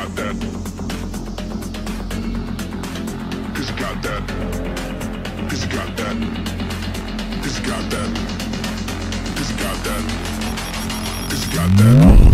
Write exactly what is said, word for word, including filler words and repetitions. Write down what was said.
got that. Cause you got that. Cause you got that. Cause you got that. Cause you got that. Cause you got that.